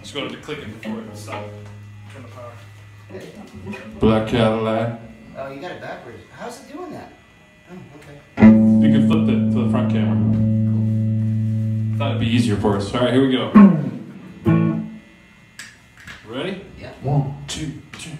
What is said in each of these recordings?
Just go to click it before it stops. Turn the power. Black Cadillac. Oh, you got it backwards. How's it doing that? Oh, okay. You can flip it to the front camera. Thought it'd be easier for us. All right, here we go. Ready? Yeah. 1, 2, 3.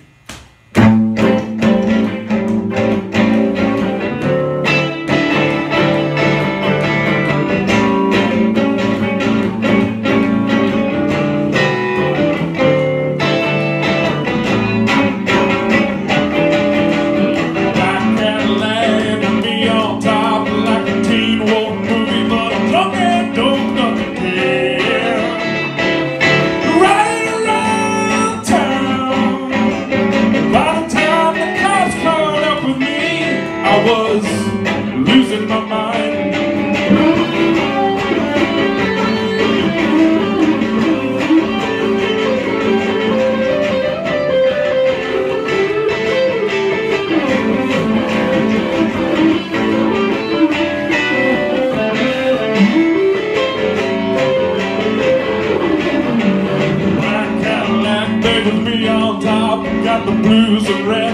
I was losing my mind. Black Cadillac, baby, with me on top, got the blues and red.